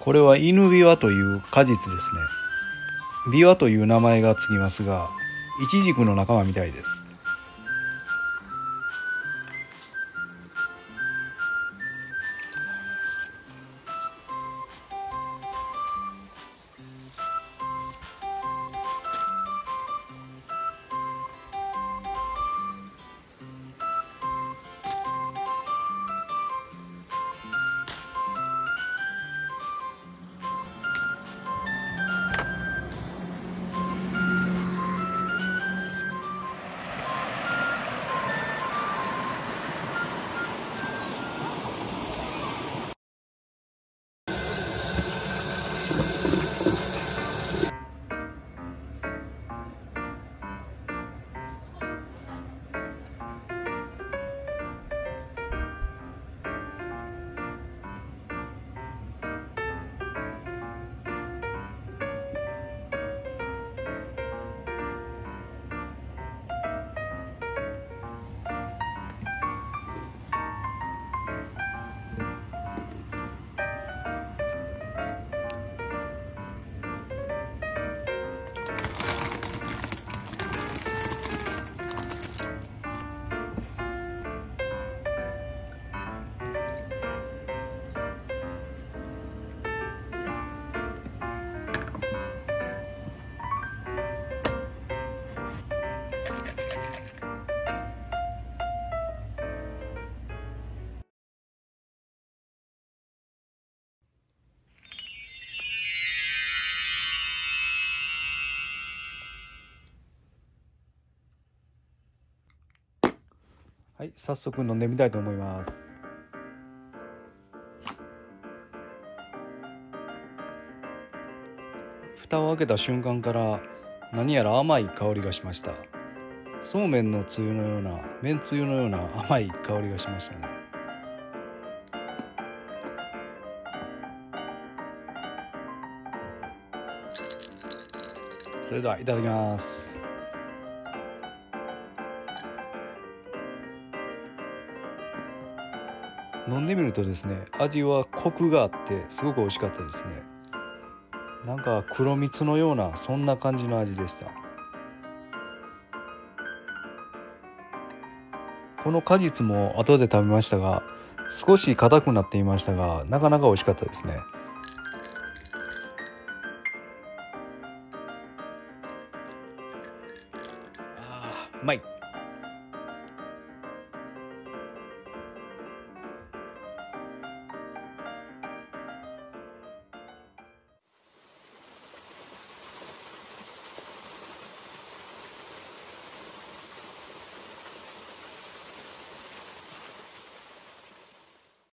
これは犬ビワという果実ですね。ビワという名前がつきますが、イチジクの仲間みたいです。はい、早速飲んでみたいと思います。蓋を開けた瞬間から何やら甘い香りがしました。そうめんのつゆのような、めんつゆのような甘い香りがしましたね。それではいただきます。飲んでみるとですね、味はコクがあってすごく美味しかったですね。なんか黒蜜のような、そんな感じの味でした。この果実も後で食べましたが、少し硬くなっていましたが、なかなか美味しかったですね。うまい。